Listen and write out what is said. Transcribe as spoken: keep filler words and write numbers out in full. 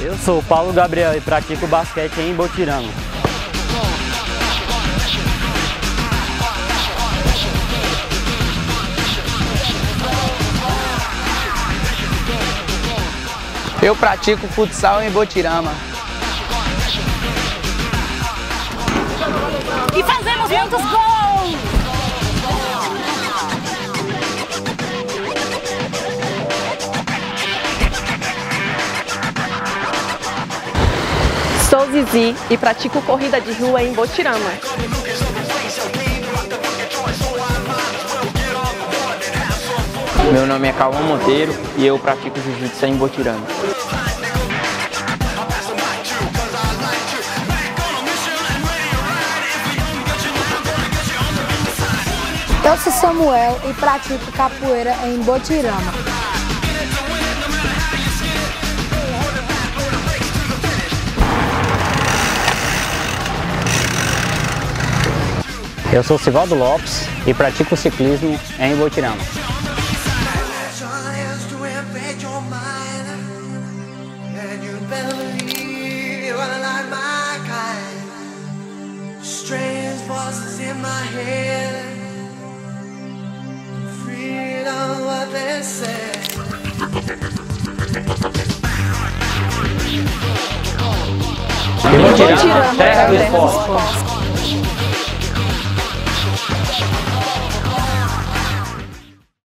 Eu sou o Paulo Gabriel e pratico basquete em Botirama. Eu pratico futsal em Botirama. E fazemos muitos gols! Sou Zizi e pratico corrida de rua em Botirama. Meu nome é Cauã Monteiro e eu pratico jiu-jitsu em Botirama. Eu sou Samuel e pratico capoeira em Botirama. Eu sou Sivaldo Lopes e pratico ciclismo em Botirama. Botirama, terra do esporte.